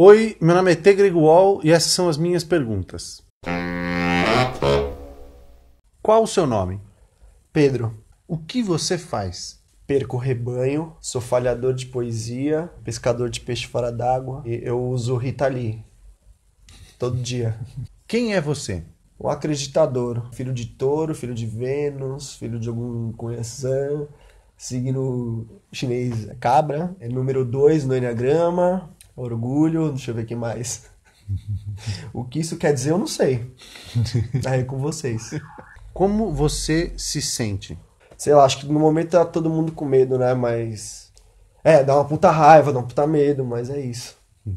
Oi, meu nome é T. Grigual e essas são as minhas perguntas. Qual o seu nome? Pedro, O que você faz? perco rebanho, sou falhador de poesia, pescador de peixe fora d'água e eu uso Rita Lee todo dia. Quem é você? Um acreditador, filho de touro, filho de Vênus, filho de algum conheçã, signo chinês é cabra, é número 2 no Enneagrama, orgulho, deixa eu ver o que mais. O que isso quer dizer eu não sei. Aí é com vocês. Como você se sente? Sei lá, acho que no momento tá todo mundo com medo, né? Mas. Dá uma puta raiva, dá um puta medo, mas é isso.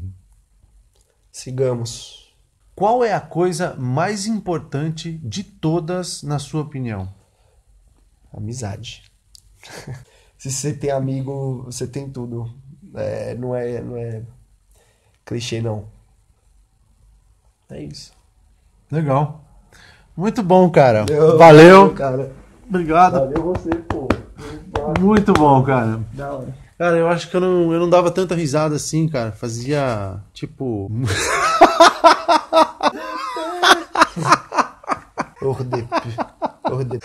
Sigamos. Qual é a coisa mais importante de todas, na sua opinião? Amizade. Se você tem amigo, você tem tudo. Não é clichê, não. É isso. Legal. Muito bom, cara. Valeu, Valeu. cara. Obrigado. Valeu você, pô. Muito bom, cara. Da hora. Cara, eu acho que eu não dava tanta risada assim, cara. Fazia, tipo... Ordep. Ordep.